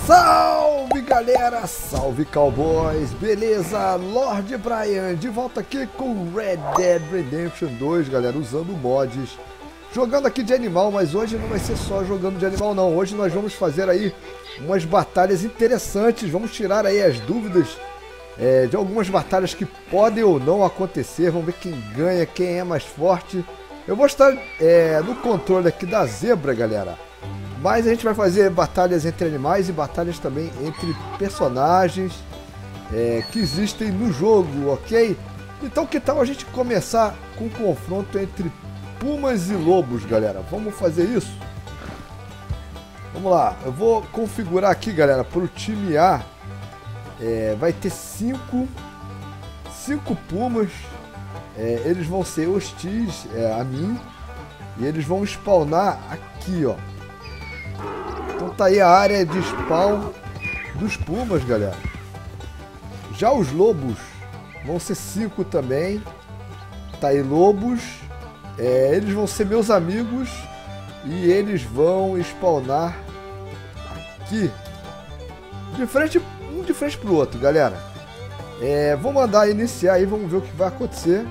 Salve galera, salve cowboys, beleza? Lord Brian de volta aqui com Red Dead Redemption 2, galera, usando mods, jogando aqui de animal, mas hoje não vai ser só jogando de animal não, hoje nós vamos fazer aí umas batalhas interessantes, vamos tirar aí as dúvidas de algumas batalhas que podem ou não acontecer, vamos ver quem ganha, quem é mais forte. Eu vou estar no controle aqui da zebra, galera. Mas a gente vai fazer batalhas entre animais e batalhas também entre personagens que existem no jogo, ok? Então que tal a gente começar com um confronto entre pumas e lobos, galera? Vamos fazer isso? Vamos lá, eu vou configurar aqui, galera, para o time A. Vai ter 5 pumas, eles vão ser hostis a mim e eles vão spawnar aqui, ó. Então tá aí a área de spawn dos pumas, galera. Já os lobos vão ser 5 também. Tá aí lobos. Eles vão ser meus amigos e eles vão spawnar aqui. Um de frente pro outro, galera. Vou mandar iniciar aí, vamos ver o que vai acontecer.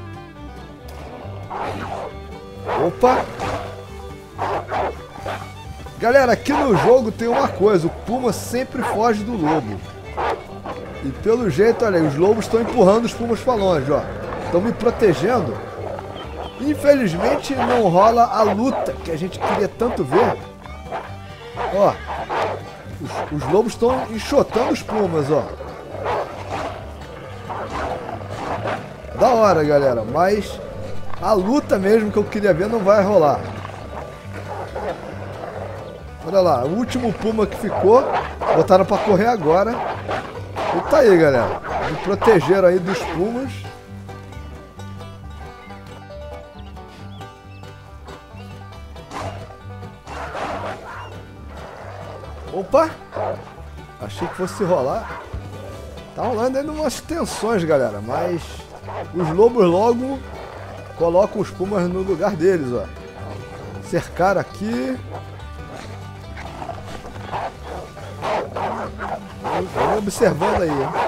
Opa! Galera, aqui no jogo tem uma coisa, o puma sempre foge do lobo. E pelo jeito, olha aí, os lobos estão empurrando os pumas para longe, ó. Estão me protegendo. Infelizmente não rola a luta que a gente queria tanto ver. Ó, os lobos estão enxotando os pumas, ó. Da hora, galera, mas a luta mesmo que eu queria ver não vai rolar. Olha lá, o último puma que ficou, botaram pra correr agora. E tá aí, galera. Me protegeram aí dos pumas. Opa! Achei que fosse rolar. Tá rolando ainda umas tensões, galera. Mas os lobos logo colocam os pumas no lugar deles, ó. Cercaram aqui. Vamos observando aí, hein?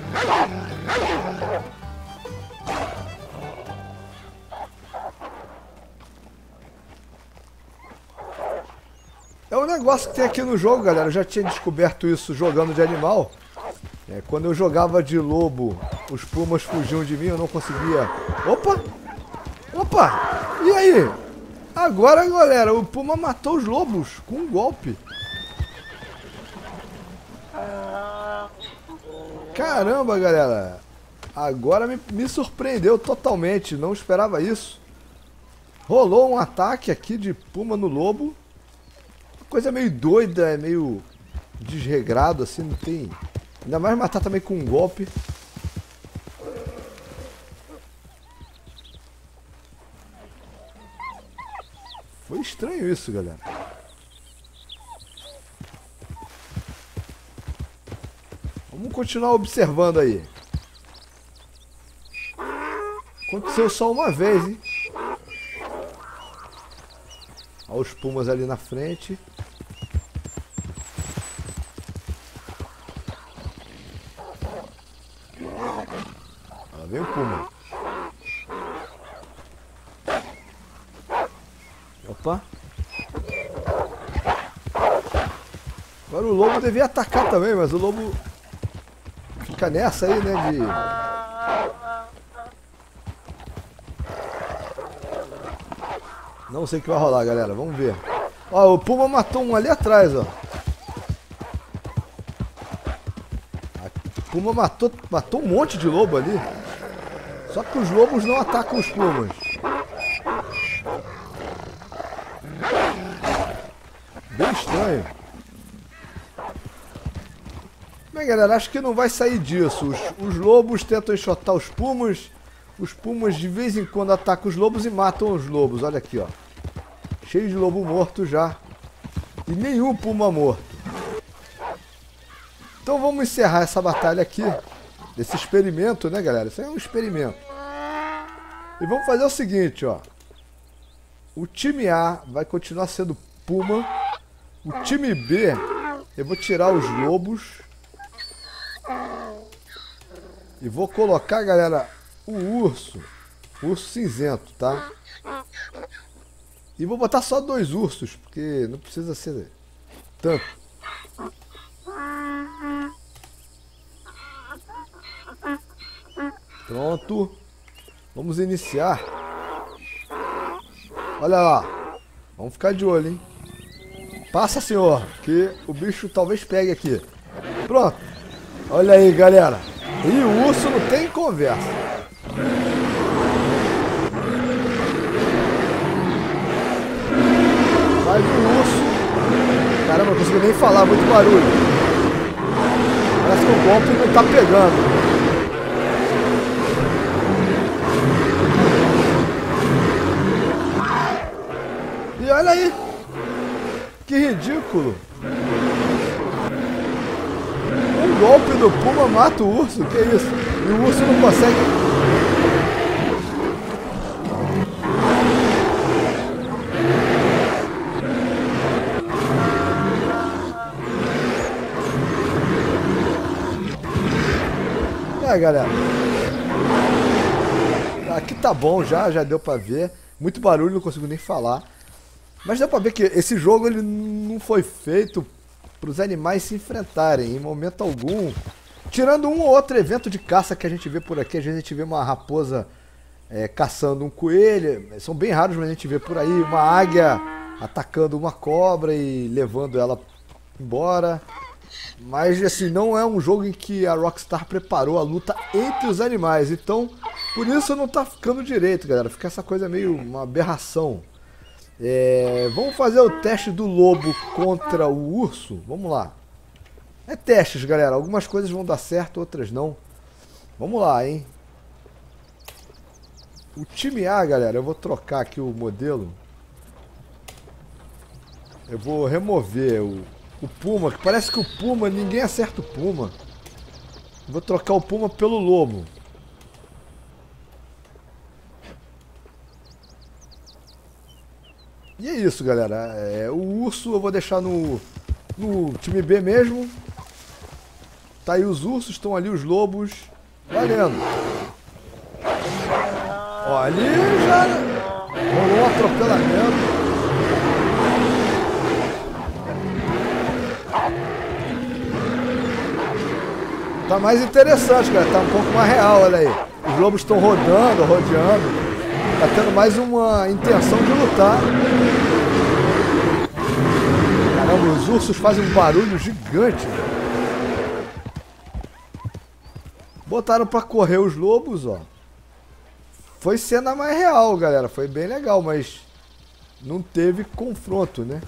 É um negócio que tem aqui no jogo, galera. Eu já tinha descoberto isso jogando de animal. Quando eu jogava de lobo, os pumas fugiam de mim, eu não conseguia... Opa! Opa! E aí? Agora, galera, o puma matou os lobos com um golpe. Caramba, galera. Agora me surpreendeu totalmente. Não esperava isso. Rolou um ataque aqui de puma no lobo. Coisa meio doida, meio desregrado assim, não tem... Ainda mais matar também com um golpe. Foi estranho isso, galera. Vamos continuar observando aí. Aconteceu só uma vez, hein? Olha os pumas ali na frente. Lá vem o puma. Opa. Agora o lobo devia atacar também, mas o lobo fica nessa aí, né, Não sei o que vai rolar, galera. Vamos ver. Ó, o puma matou um ali atrás, ó. O puma matou um monte de lobo ali. Só que os lobos não atacam os pumas. Bem estranho. Bem, galera, acho que não vai sair disso. Os lobos tentam enxotar os pumas. Os pumas de vez em quando atacam os lobos e matam os lobos. Olha aqui, ó. Cheio de lobo morto já. E nenhum puma morto. Então vamos encerrar essa batalha aqui. Desse experimento, né, galera? Isso aí é um experimento. E vamos fazer o seguinte, ó. O time A vai continuar sendo puma. O time B Eu vou tirar os lobos. E vou colocar, galera, o urso. O urso cinzento, tá? E vou botar só 2 ursos, porque não precisa ser tanto. Pronto. Vamos iniciar. Olha lá. Vamos ficar de olho, hein? Passa, senhor, que o bicho talvez pegue aqui. Pronto. Olha aí, galera. E o urso não tem conversa. Mas o urso... Caramba, não consigo nem falar, muito barulho. Parece que o golpe não tá pegando. E olha aí. Que ridículo. Um golpe do puma mata o urso. Que isso? E o urso não consegue... Galera, aqui tá bom já deu pra ver. Muito barulho, não consigo nem falar. Mas deu pra ver que esse jogo ele não foi feito para os animais se enfrentarem em momento algum. Tirando um ou outro evento de caça que a gente vê por aqui, às vezes a gente vê uma raposa caçando um coelho, são bem raros, mas a gente vê por aí uma águia atacando uma cobra e levando ela embora. Mas assim, não é um jogo em que a Rockstar preparou a luta entre os animais. Então, por isso não tá ficando direito, galera. Fica essa coisa meio uma aberração. Vamos fazer o teste do lobo contra o urso? Vamos lá. É testes, galera. Algumas coisas vão dar certo, outras não. Vamos lá, hein. O time A, galera, eu vou trocar aqui o modelo. Eu vou remover o Puma, que parece que o Puma, ninguém acerta o Puma. Vou trocar o Puma pelo Lobo. E é isso, galera. O Urso eu vou deixar no time B mesmo. Tá aí os ursos, estão ali os lobos. Valendo. Ó, ali já rolou um atropelamento. Tá mais interessante, cara. Tá um pouco mais real, olha aí. Os lobos estão rodando, rodeando. Tá tendo mais uma intenção de lutar. Caramba, os ursos fazem um barulho gigante. Botaram pra correr os lobos, ó. Foi cena mais real, galera. Foi bem legal, mas não teve confronto, né?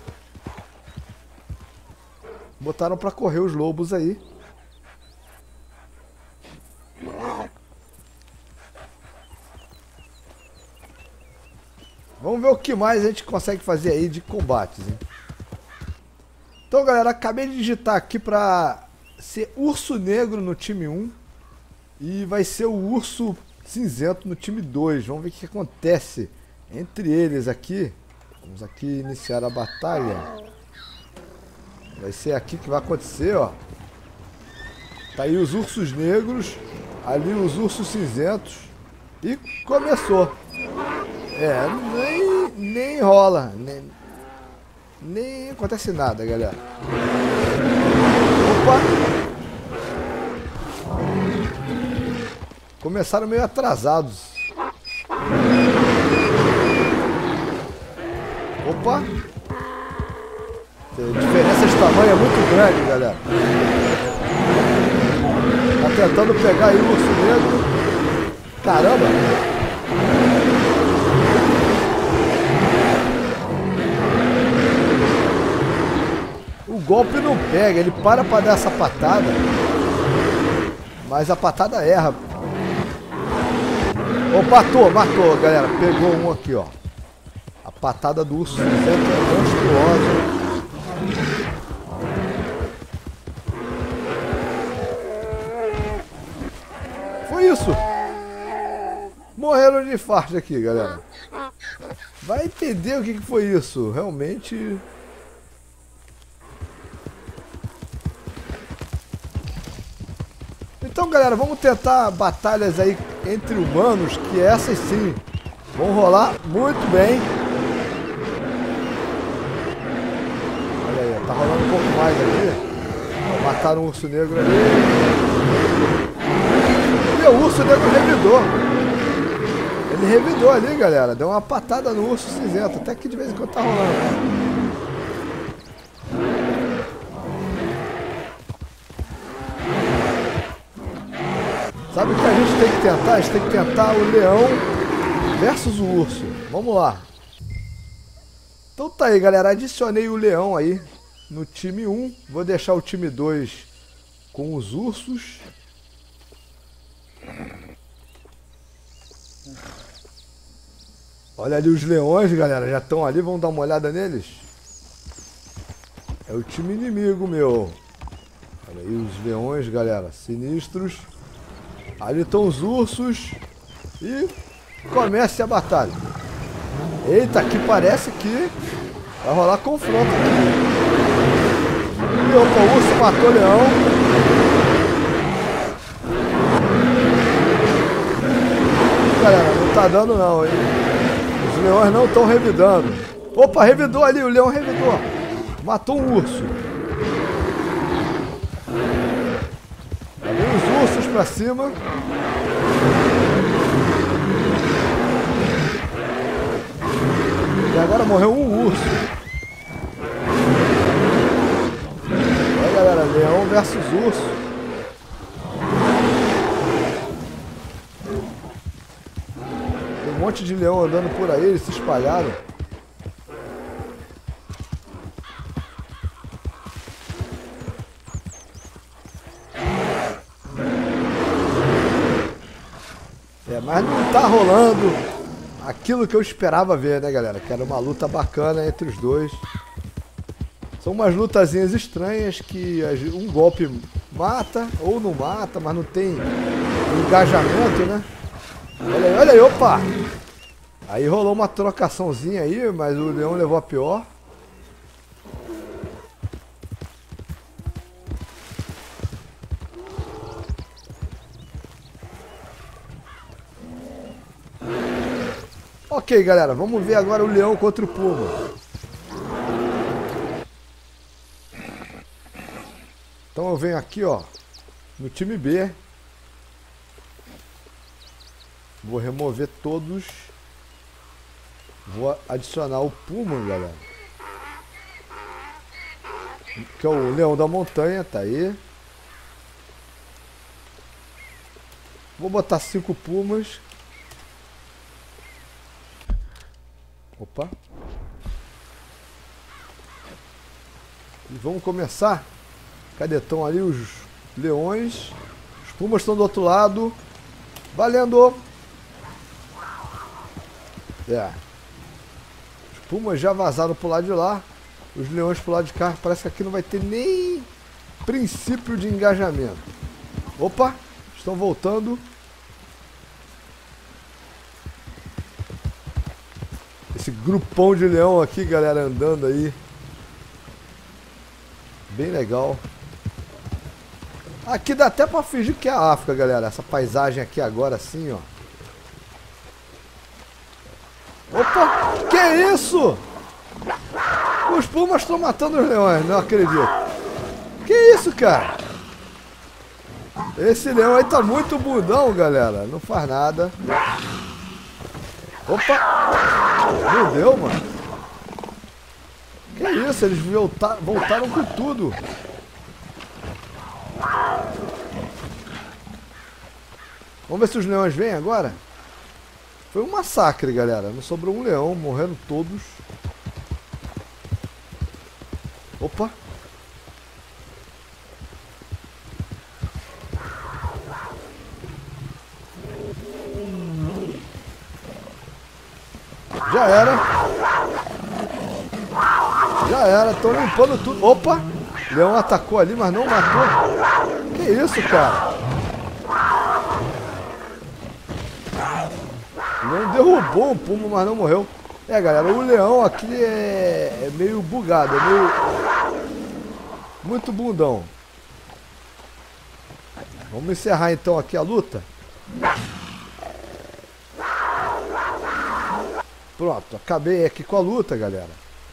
Botaram pra correr os lobos aí. Vamos ver o que mais a gente consegue fazer aí de combates, hein? Então, galera, acabei de digitar aqui pra ser urso negro no time 1 e vai ser o urso cinzento no time 2. Vamos ver o que acontece entre eles aqui. Vamos aqui iniciar a batalha. Vai ser aqui que vai acontecer, ó. Tá aí os ursos negros, ali os ursos cinzentos e começou. Nem rola, nem acontece nada, galera. Opa! Começaram meio atrasados. Opa! A diferença de tamanho é muito grande, galera. Tá tentando pegar aí o urso negro. Caramba! O golpe não pega, ele para pra dar essa patada, mas a patada erra. Oh, matou, galera. Pegou um aqui, ó. A patada do urso cinzento é monstruosa. Foi isso. Morreram de infarto aqui, galera. Vai entender o que foi isso. Realmente... Então, galera, vamos tentar batalhas aí entre humanos, que essas sim vão rolar muito bem. Olha aí, tá rolando um pouco mais ali. Mataram um urso negro ali. E o urso negro revidou. Ele revidou ali, galera. Deu uma patada no urso cinzento. Até que de vez em quando tá rolando. Sabe o que a gente tem que tentar? A gente tem que tentar o leão versus o urso. Vamos lá. Então tá aí, galera. Adicionei o leão aí no time 1. Vou deixar o time 2 com os ursos. Olha ali os leões, galera. Já estão ali. Vamos dar uma olhada neles. É o time inimigo, meu. Olha aí os leões, galera. Sinistros. Ali estão os ursos. E começa a batalha. Eita, aqui parece que vai rolar confronto aqui. E opa, o urso matou o leão. Galera, não tá dando não, hein? Os leões não estão revidando. Opa, revidou ali, o leão revidou. Matou um urso. Vem os ursos pra cima. E agora morreu um urso. Olha, galera, leão versus urso. Tem um monte de leão andando por aí, eles se espalharam. Mas não tá rolando aquilo que eu esperava ver, né, galera? Que era uma luta bacana entre os dois. São umas lutazinhas estranhas que um golpe mata ou não mata, mas não tem engajamento, né? Olha aí, opa! Aí rolou uma trocaçãozinha aí, mas o leão levou a pior. Ok, galera, vamos ver agora o leão contra o puma. Então eu venho aqui, ó, no time B. Vou remover todos. Vou adicionar o puma, galera. Que é o leão da montanha, tá aí. Vou botar 5 pumas. Opa. E vamos começar. Cadê? Estão ali os leões. Os pumas estão do outro lado. Valendo! É. Os pumas já vazaram pro lado de lá. Os leões pro lado de cá. Parece que aqui não vai ter nem princípio de engajamento. Opa! Estão voltando. Esse grupão de leão aqui, galera, andando aí. Bem legal. Aqui dá até pra fingir que é a África, galera. Essa paisagem aqui agora assim, ó. Opa! Que isso? Os pumas estão matando os leões, não acredito. Que isso, cara? Esse leão aí tá muito bundão, galera. Não faz nada. Opa! Meu Deus, mano. Que isso? Eles voltaram com tudo. Vamos ver se os leões vêm agora. Foi um massacre, galera. Não sobrou um leão. Morreram todos. Opa! Já era. Já era. Estão limpando tudo. Opa! O leão atacou ali, mas não matou. Que isso, cara? O leão derrubou um puma, mas não morreu. É, galera, o leão aqui é meio bugado. É meio... muito bundão. Vamos encerrar então aqui a luta. Pronto, acabei aqui com a luta, galera.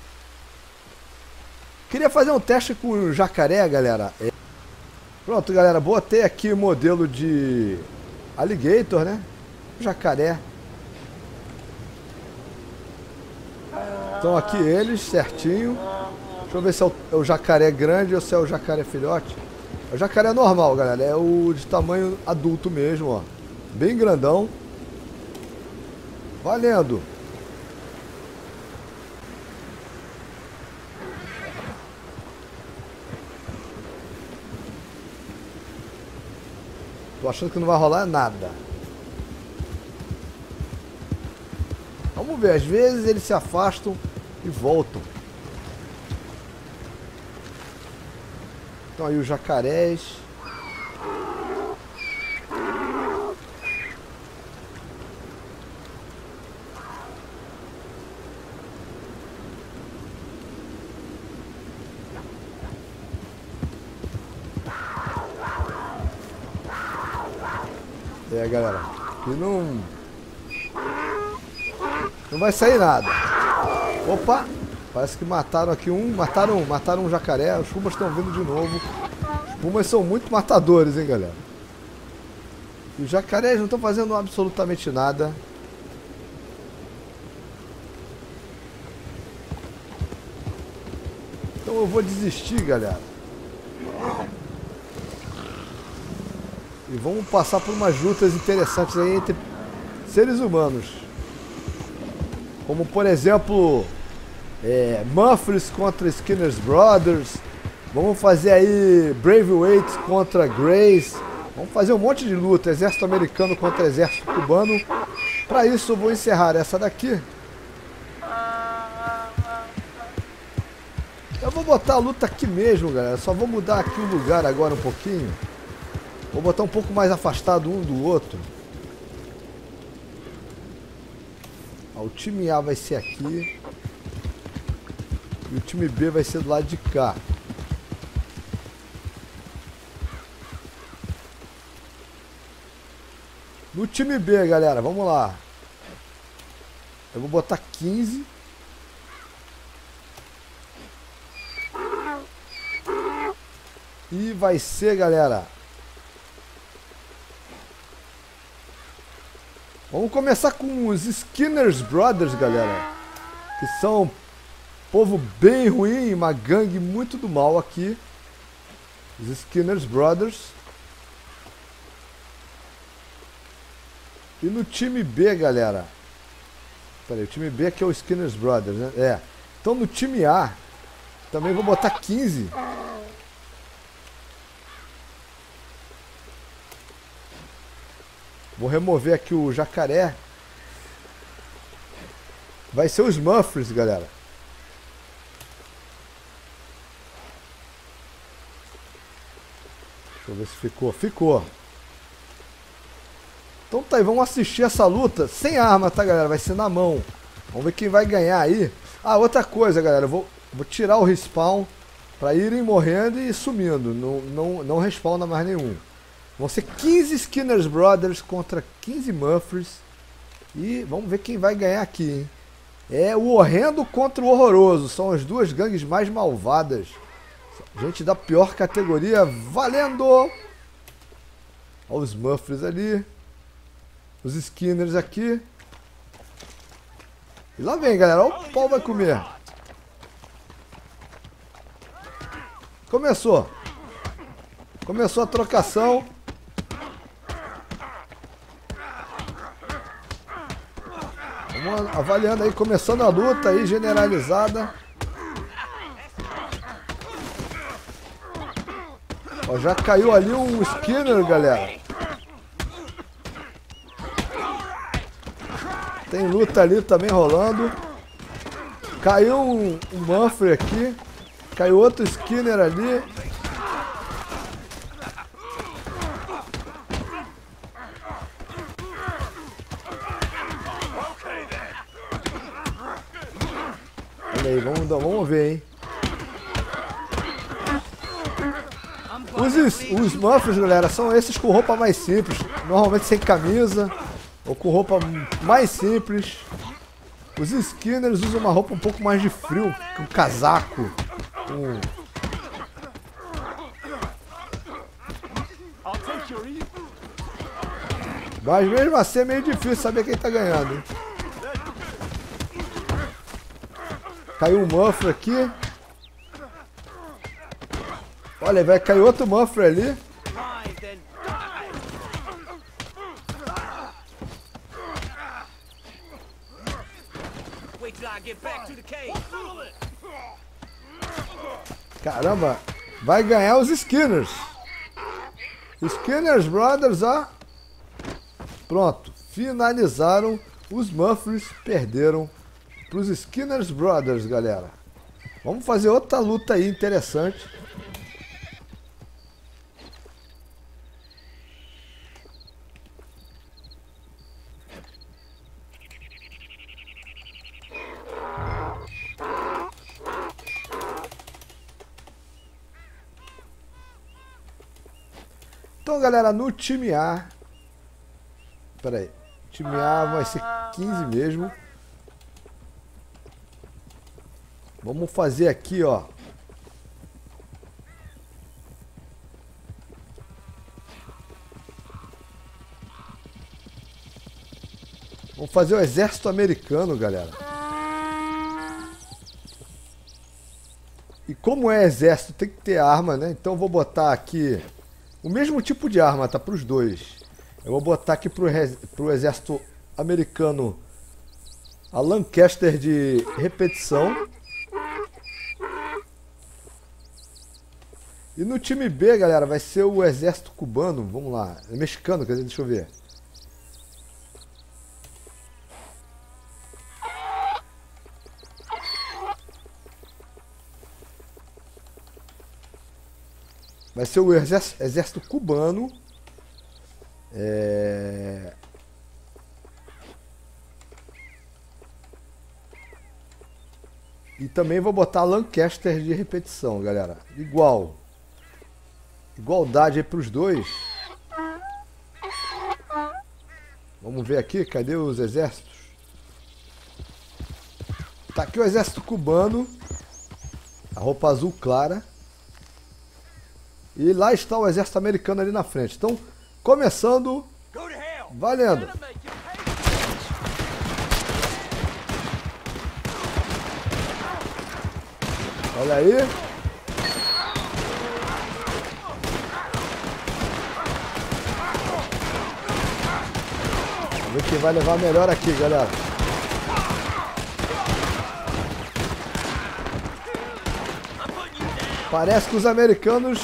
Queria fazer um teste com o jacaré, galera. Pronto, galera, botei aqui o modelo de alligator, né? Jacaré. Estão aqui eles, certinho. Deixa eu ver se é o jacaré grande ou se é o jacaré filhote. É o jacaré normal, galera. É o de tamanho adulto mesmo, ó. Bem grandão. Valendo. Tô achando que não vai rolar nada. Vamos ver, às vezes eles se afastam e voltam. Então aí os jacarés. É, galera, aqui não vai sair nada. Opa, parece que mataram aqui um, mataram um jacaré. Os pumas estão vindo de novo. Os pumas são muito matadores, hein, galera. E os jacarés não estão fazendo absolutamente nada. Então eu vou desistir, galera. E vamos passar por umas lutas interessantes aí entre seres humanos. Como, por exemplo, Mufflers contra Skinner's Brothers. Vamos fazer aí Braveweights contra Grace. Vamos fazer um monte de luta. Exército americano contra exército cubano. Para isso eu vou encerrar essa daqui. Eu vou botar a luta aqui mesmo, galera. Só vou mudar aqui o lugar agora um pouquinho. Vou botar um pouco mais afastado um do outro. Ó, o time A vai ser aqui. E o time B vai ser do lado de cá. No time B, galera, vamos lá. Eu vou botar 15. E vai ser, galera... Vamos começar com os Skinner's Brothers, galera. Que são um povo bem ruim, uma gangue muito do mal aqui. Os Skinner's Brothers. E no time B, galera. Peraí, o time B aqui é o Skinner's Brothers, né? É. Então no time A, também vou botar 15. Vou remover aqui o jacaré. Vai ser os Mufflers, galera. Deixa eu ver se ficou. Ficou. Então tá aí, vamos assistir essa luta sem arma, tá, galera? Vai ser na mão. Vamos ver quem vai ganhar aí. Ah, outra coisa, galera. Eu vou tirar o respawn pra irem morrendo e sumindo. Não respawna mais nenhum. Vão ser 15 Skinner's Brothers contra 15 Mufflers. E vamos ver quem vai ganhar aqui, hein? É o horrendo contra o horroroso. São as duas gangues mais malvadas. Gente da pior categoria. Valendo! Olha os Mufflers ali. Os Skinners aqui. E lá vem, galera. Olha o pau vai comer. Começou. Começou a trocação. Vamos avaliando aí, começando a luta aí, generalizada. Ó, já caiu ali um Skinner, galera. Tem luta ali também rolando. Caiu um Muffler aqui. Caiu outro Skinner ali. Olha aí, vamos ver, hein? Os Muffins, galera, são esses com roupa mais simples. Normalmente sem camisa. Ou com roupa mais simples. Os Skinners usam uma roupa um pouco mais de frio. Com casaco. Mas mesmo assim é meio difícil saber quem tá ganhando, hein? Caiu um Muffin aqui. Olha, vai cair outro Muffin ali. Caramba, vai ganhar os Skinners. Skinners Brothers, ó. Pronto, finalizaram. Os Muffins perderam para os Skinners Brothers, galera. Vamos fazer outra luta aí interessante. Então, galera, no time A... Pera aí. Time A vai ser 15 mesmo. Vamos fazer aqui, ó. Vamos fazer o exército americano, galera. E como é exército, tem que ter arma, né? Então eu vou botar aqui o mesmo tipo de arma, tá? Para os dois. Eu vou botar aqui pro exército americano a Lancaster de repetição. E no time B, galera, vai ser o exército cubano. Vamos lá. É mexicano, quer dizer, deixa eu ver. Vai ser o exército cubano. E também vou botar Lancaster de repetição, galera. Igualdade aí pros dois. Vamos ver aqui, cadê os exércitos? Tá aqui o exército cubano. A roupa azul clara. E lá está o exército americano ali na frente. Então, começando, valendo. Olha aí. Vamos ver quem vai levar melhor aqui, galera. Parece que os americanos...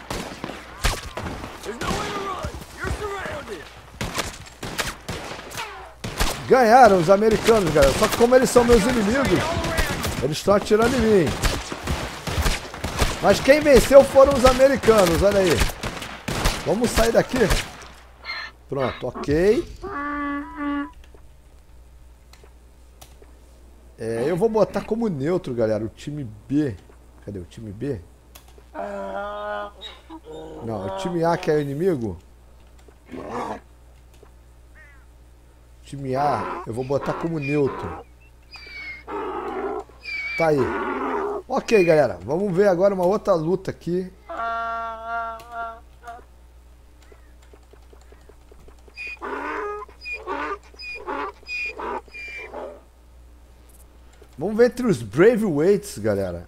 ganharam os americanos, galera. Só que como eles são meus inimigos, eles estão atirando em mim. Mas quem venceu foram os americanos, olha aí. Vamos sair daqui. Pronto, ok. Eu vou botar como neutro, galera, o time B. Cadê o time B? Não, o time A que é o inimigo. Time A, eu vou botar como neutro. Tá aí. Ok, galera. Vamos ver agora uma outra luta aqui. Vamos ver entre os Brave Weights, galera.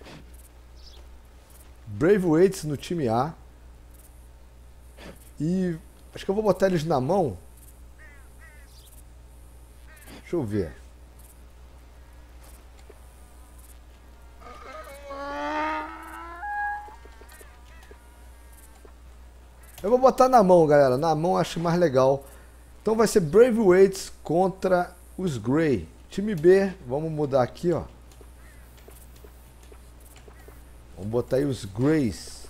Brave Weights no time A. E acho que eu vou botar eles na mão. Deixa eu ver. Eu vou botar na mão, galera. Na mão acho mais legal. Então vai ser Brave Weights contra os Grey. Time B, vamos mudar aqui, ó. Vamos botar aí os Greys.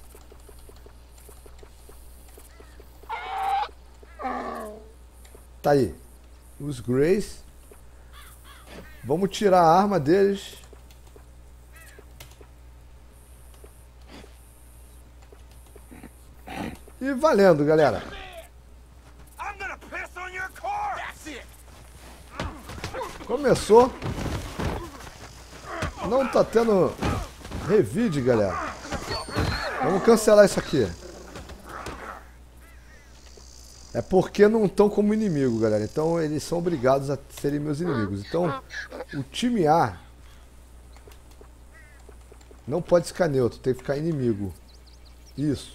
Tá aí. Os Greys. Vamos tirar a arma deles. E valendo, galera. Começou. Não tá tendo revide, galera. Vamos cancelar isso aqui. É porque não estão como inimigo, galera. Então eles são obrigados a serem meus inimigos. Então o time A não pode ficar neutro, tem que ficar inimigo. Isso.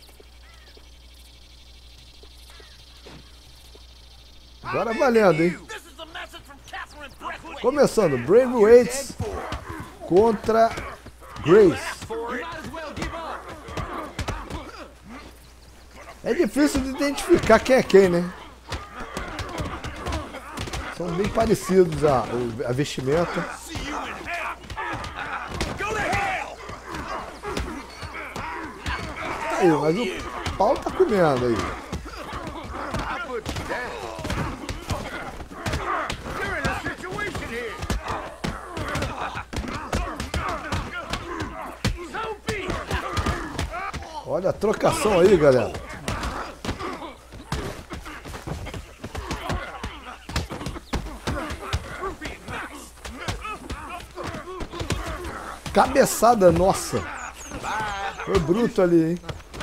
Agora valendo, hein? Começando, Braithwaite contra Grace. É difícil de identificar quem é quem, né? São bem parecidos a vestimenta. Aí, mas o pau tá comendo aí. Olha a trocação aí, galera. Cabeçada, nossa. Foi bruto ali, hein?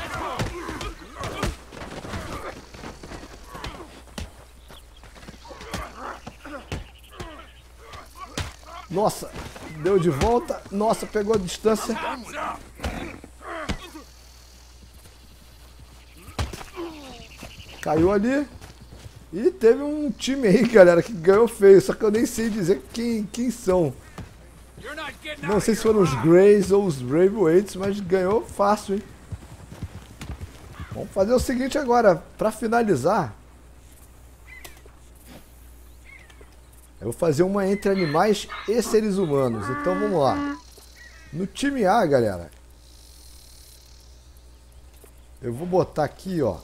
Nossa, deu de volta. Nossa, pegou a distância. Caiu ali. E teve um time aí, galera, que ganhou feio. Só que eu nem sei dizer quem são. Não sei se foram os Greys ou os Braithwaites, mas ganhou fácil, hein? Vamos fazer o seguinte agora, pra finalizar. Eu vou fazer uma entre animais e seres humanos. Então vamos lá. No time A, galera, eu vou botar aqui, ó.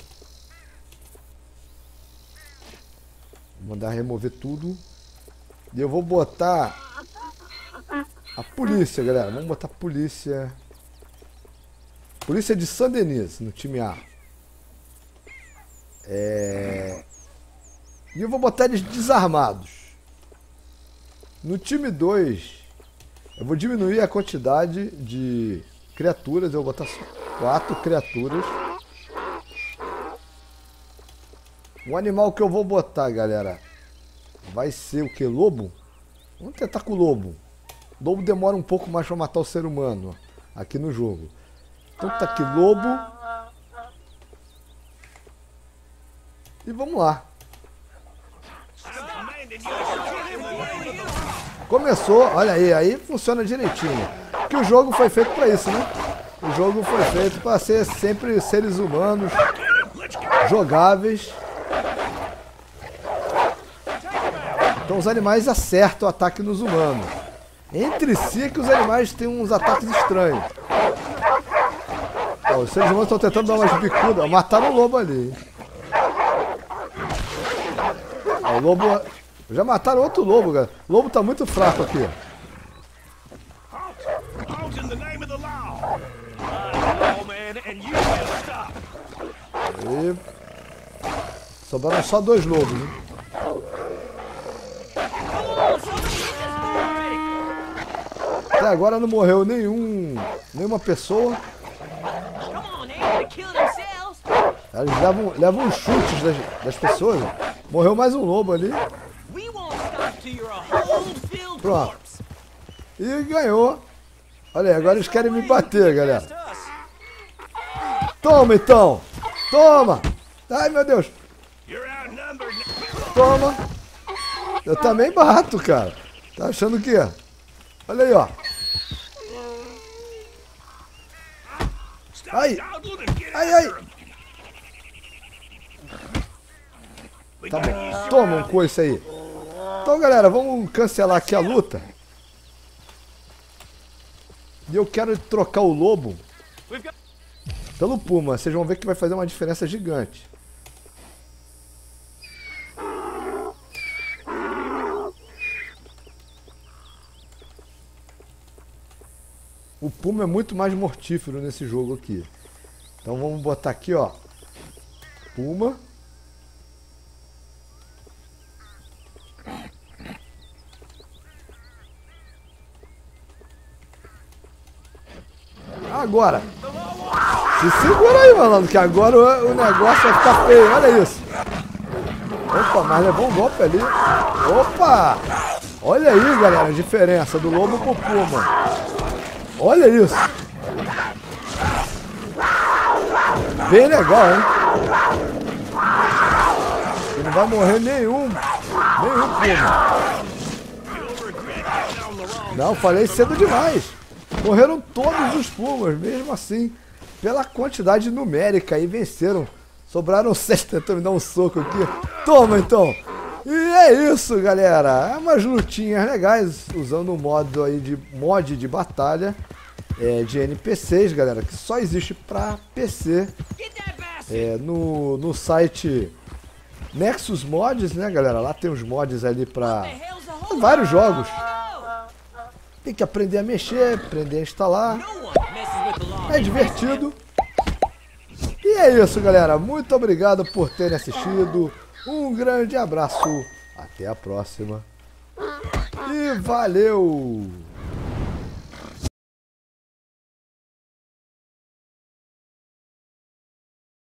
Vou mandar remover tudo. E eu vou botar a polícia, galera. Vamos botar polícia. Polícia de Saint-Denis no time A. E eu vou botar eles desarmados. No time 2, eu vou diminuir a quantidade de criaturas. Eu vou botar só 4 criaturas. O animal que eu vou botar, galera, vai ser o que? Lobo? Vamos tentar com o lobo. Lobo demora um pouco mais para matar o ser humano aqui no jogo. Então tá aqui, lobo. E vamos lá. Começou, olha aí funciona direitinho. Porque o jogo foi feito para isso, né? O jogo foi feito para ser sempre seres humanos jogáveis. Então os animais acertam o ataque nos humanos. Entre si é que os animais têm uns ataques estranhos. Ó, os seres humanos estão tentando dar umas bicudas. Mataram o lobo ali. Ó, o lobo... Já mataram outro lobo, galera. O lobo tá muito fraco aqui. E... sobraram só 2 lobos, né? Até agora não morreu nenhuma pessoa. Eles levam os chutes das pessoas. Morreu mais um lobo ali. Pronto. E ganhou. Olha aí, agora eles querem me bater, galera. Toma então. Toma. Ai, meu Deus. Toma. Eu também bato, cara. Tá achando o quê? Olha aí, ó. Ai. Ai. Tá bom. Toma um coice aí. Então, galera, vamos cancelar aqui a luta. E eu quero trocar o lobo pelo puma. Vocês vão ver que vai fazer uma diferença gigante. O puma é muito mais mortífero nesse jogo aqui. Então vamos botar aqui, ó. Puma. Agora. Se segura aí, malandro, que agora o negócio vai ficar feio. Olha isso. Opa, mas levou um golpe ali. Opa! Olha aí, galera, a diferença do lobo pro puma. Olha isso. Bem legal, hein? E não vai morrer nenhum puma. Não, falei cedo demais. Morreram todos os pumas, mesmo assim, pela quantidade numérica, e venceram. Sobraram 7, tentou me dar um soco aqui. Toma, então. E é isso, galera. É umas lutinhas legais, usando um modo aí de mod de batalha de NPCs, galera, que só existe pra PC. No site Nexus Mods, né, galera? Lá tem os mods ali pra vários jogos. Tem que aprender a mexer, aprender a instalar. É divertido. E é isso, galera. Muito obrigado por terem assistido. Um grande abraço. Até a próxima. E valeu!